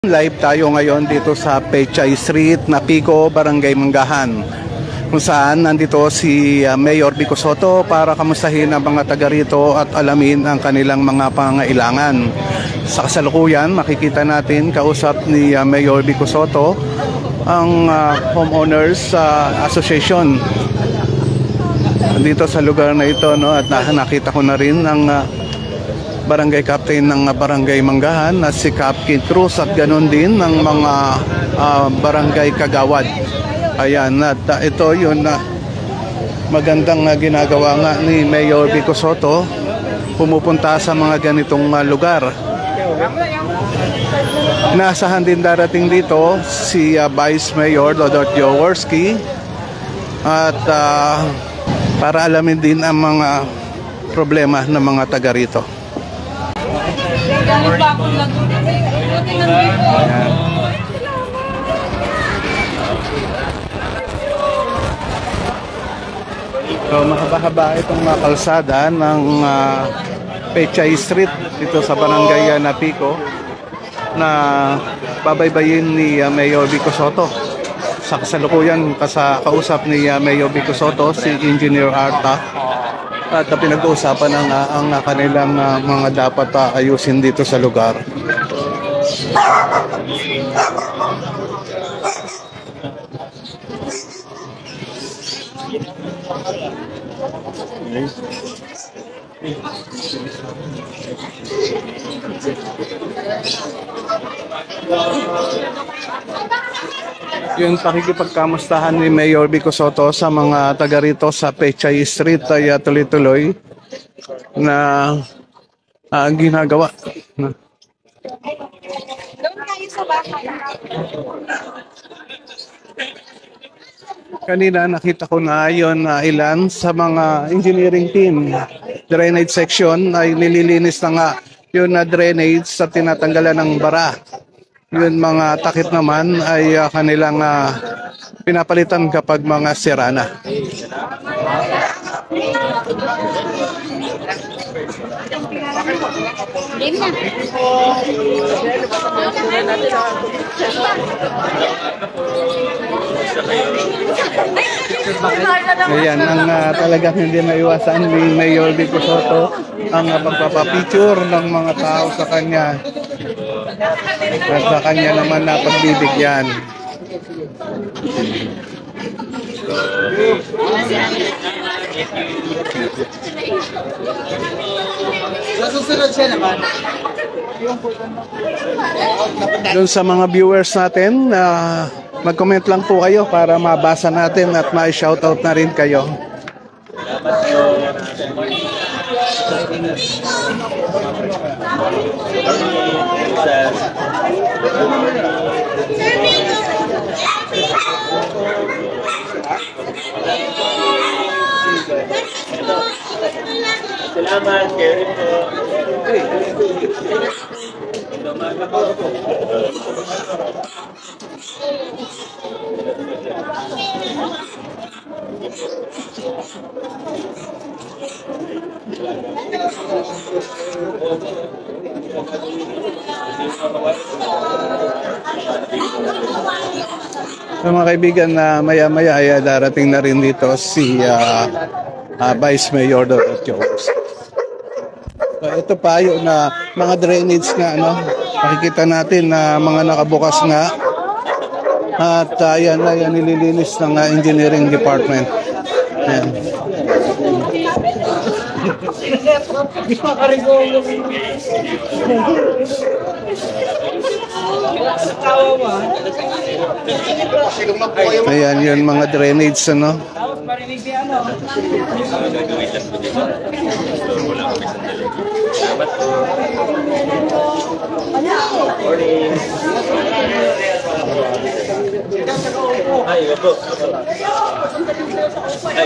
Live tayo ngayon dito sa Pechay Street, Napico, Barangay Manggahan, kung saan nandito si Mayor Vico Sotto para kamustahin ang mga taga rito at alamin ang kanilang mga pangailangan. Sa kasalukuyan, makikita natin kausap ni Mayor Vico Sotto ang Homeowners Association dito sa lugar na ito, no? At nakita ko na rin ang Barangay Captain ng Barangay Manggahan na si Captain Cruz at ganoon din ng mga barangay kagawad. Ayan, at ito yun na magandang ginagawa nga ni Mayor Vico Sotto, pumupunta sa mga ganitong lugar. Naasahan din darating dito si Vice Mayor Dodot Jaworski at para alamin din ang mga problema ng mga taga rito. So, mahaba-haba itong kalsada ng Pechay Street dito sa Barangay Napico na babaybayin ni Mayor Vico Sotto. Sa kasalukuyan, kausap ni Mayor Vico Sotto si Engineer Arta at pinag-uusapan ang kanilang mga dapat ayusin dito sa lugar. Yung pakikipagkamustahan ni Mayor Vico Sotto sa mga taga rito sa Pechay Street ay tuloy-tuloy na ginagawa. Kanina nakita ko na yon ilan sa mga engineering team. Drainage section ay nililinis na nga yun na drainage sa tinatanggalan ng bara. Yun mga takip naman ay kanilang pinapalitan kapag mga sira na. Ayan, ang talagang hindi maiwasan ni Mayor Vico Sotto ang pagpapapicture ng mga tao sa kanya at sa kanya naman na pagbibigyan. Doon sa mga viewers natin, mag-comment lang po kayo para mabasa natin at ma-shoutout na rin kayo. Salamat, Kevin po. So, mga kaibigan, maya-maya ay darating na rin dito si Vice Mayor Dodot Jaworski. So, ito pa yung mga drainage nga, no? Makikita natin na mga nakabukas nga at yan nililinis ng engineering department. Ayan. Ayan yun mga drainage, ano? Ay, po. Ay,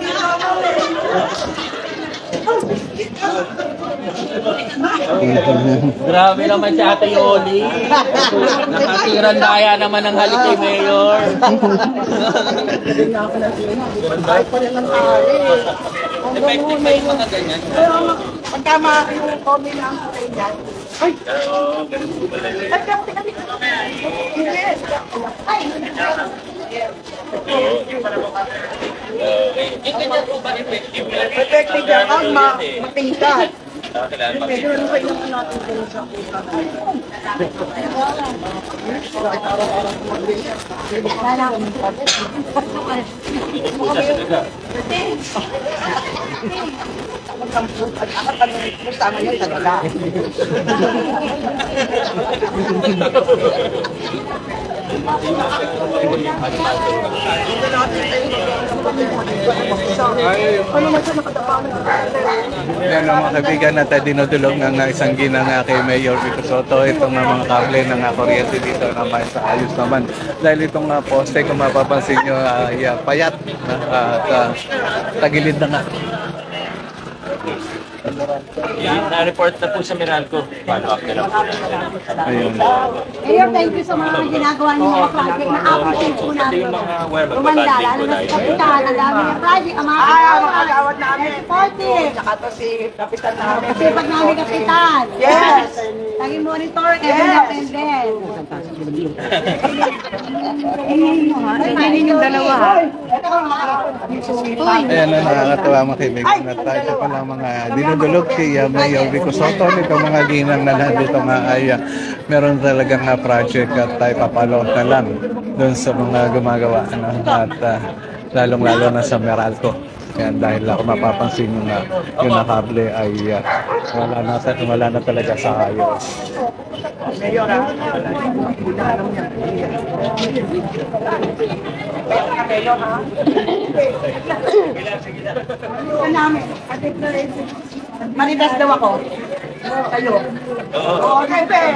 grabe naman si Ate Yoli. Nakatiran daya naman ang halik kay Mayor. Effective ba yung mga ganyan? Pagkama yung comment lang sa kanya. Ay! Ay, kami. Yes! Ay! Effective yan ang matingkad. Medyo ano kayo naman natin din sa kita. Sama niyo talaga. Yan ang mga kaibigan natin dinudulog ng isang ginang kay Mayor Vico Soto. Itong mga kable ng kuryente dito naman sa ayos naman. Dahil itong poste kung mapapansin nyo ay payat at tagilid na nga. Na-report na po sa Meralco. Follow up na lang po. Ayun. Mayor, thank you sa mga ginagawa niyo mga project na appreciate po natin. Gumanda, lalo na sa kapitan, ang dami ng project, ang mga Makagawad namin. supportive. Saka to si kapitan namin. Kasi pag namin kapitan. Yes! Lagi monitor, every dependent. Ay, yung dalawa ha. Ayan na nakakatawa mga kaibigan at ito pala mga dinudulog kay Mayor Vico Soto. Itong mga ginang na nandito nga ay meron talagang project at tayo papalo na lang doon sa mga gumagawa at lalong-lalo na sa Meralco. Kaya dahil kung mapapansin yung nakable ay wala na talaga sa ayos. Manidas daw ako. Kayo. Okay, Ben.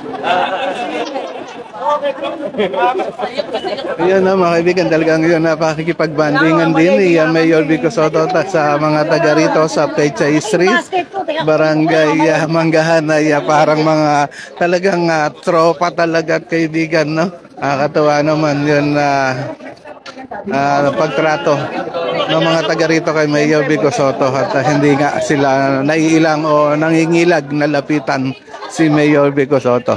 Ayan na mga kaibigan, talagang yun napakikipag-bandingan din ni Mayor Vico Soto sa mga taga rito sa Pechay Street, Barangay Manggahan ay parang mga talagang tropa talaga at kaibigan, no? Nakakatawa naman yun pagtrato ng mga taga rito kay Mayor Vico Soto at hindi nga sila naiilang o nangingilag na lapitan si Mayor Vico Soto.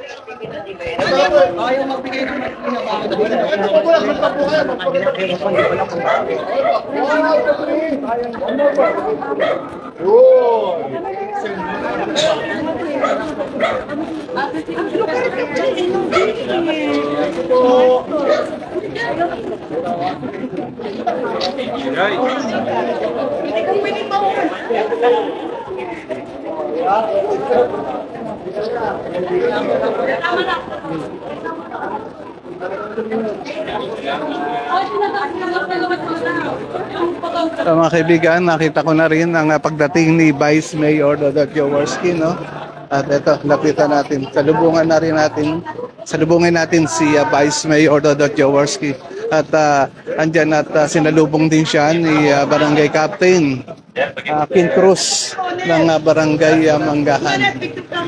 So, mga kaibigan, nakita ko na rin ang pagdating ni Vice Mayor Dodot Jaworski, no? At ito, lapitan natin. Salubungin natin si Vice Mayor Dodot Jaworski. At andyan at sinalubong din siya ni Barangay Captain King Cruz ng Barangay Manggahan.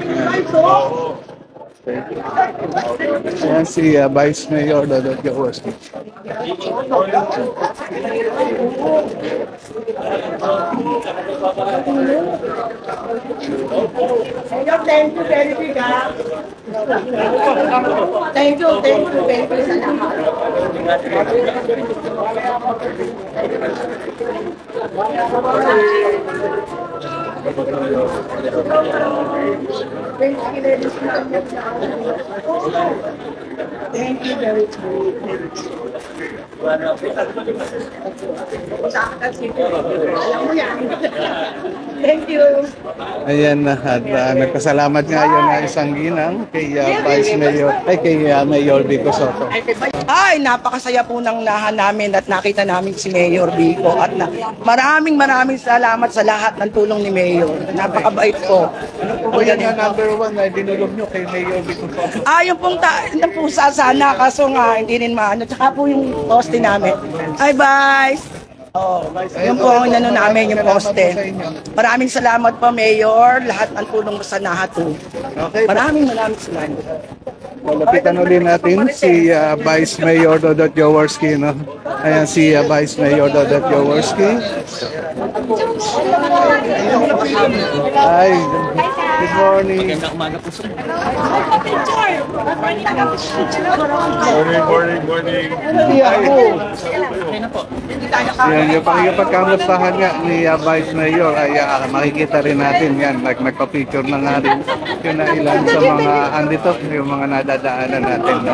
Ayan si Vice Mayor Dodot Jaworski. Thank you very big, ha? Thank you sa lahat. Thank you very much. Alam mo yan. Thank you. Ayan at nagpasalamat nga yun na isang ginang kay Vice Mayor kay Mayor Vico Soto. Ay, napakasaya po ng nahan namin at nakita namin si Mayor Vico at maraming salamat sa lahat ng tulong ni Mayor. Napakabait po. Ano po yan nga number 1 na dinulog nyo kay Mayor Vico Soto? Yung pong pusa sana kaso nga hindi rin maano. Tsaka po yung poste namin. Ay, bye! Oh, yun po ang inano namin, yung poste. Maraming salamat po, Mayor. Lahat ng tulong mo sa nahat. Okay. Maraming salamat. Lapitan ulit natin si Vice Mayor Dodot Jaworski, no? Ayan si Vice Mayor Dodot Jaworski. Hi, good morning. Magandang umaga po sir. Morning. Okay na po. Yan, yung pagkamustahan nga ni Vice Mayor ay makikita rin natin yan. Nagpa-picture na nga rin yun na ilan sa mga andito, yung mga nadadaanan natin. No?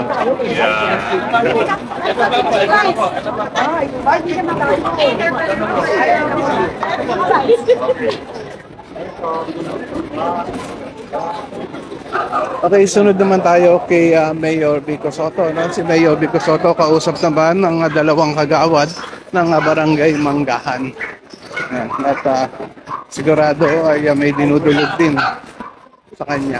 Okay, sunod naman tayo kay Mayor Vico Soto. No? Si Mayor Vico Soto, kausap naman ng dalawang kagawad ng Barangay Manggahan. Yan. At sigurado ay may dinudulog din sa kanya.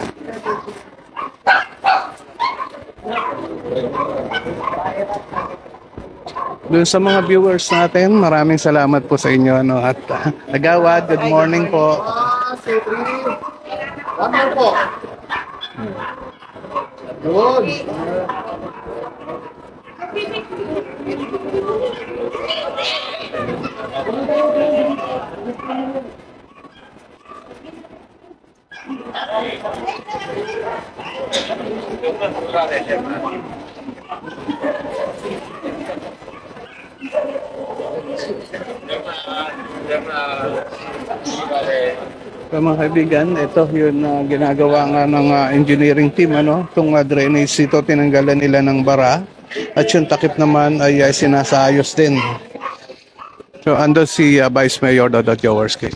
Doon sa mga viewers natin, maraming salamat po sa inyo. No? At Agawad, good morning po. So mga kaibigan, ito yun ginagawa nga ng engineering team, ano? Itong drainage ito, tinanggalan nila ng bara. At yung takip naman ay sinasayos din. So ando si Vice Mayor Dodot Jaworski.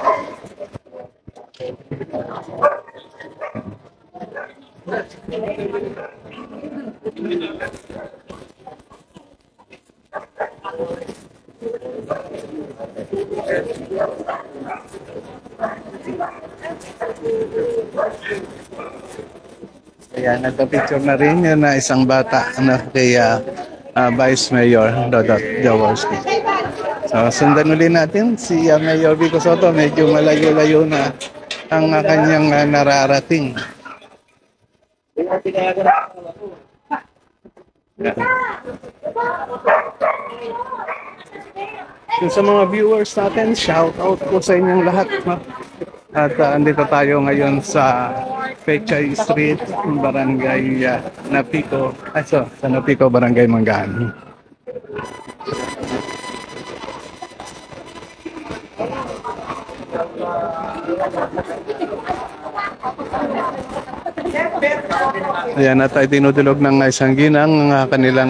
Ayan, nagpa-picture na rin yun na isang bata kay Vice Mayor Dodot Jaworski. So, sundan ulit natin si Mayor Vico Soto. Medyo malayo-layo na ang kanyang nararating. Yung sa mga viewers natin, shout out po sa inyong lahat. At andito tayo ngayon sa Pechay Street, Barangay Napico. Sa Napico, Barangay Manggahan. Ayan, at ay dinudulog ng isang ginang ang kanilang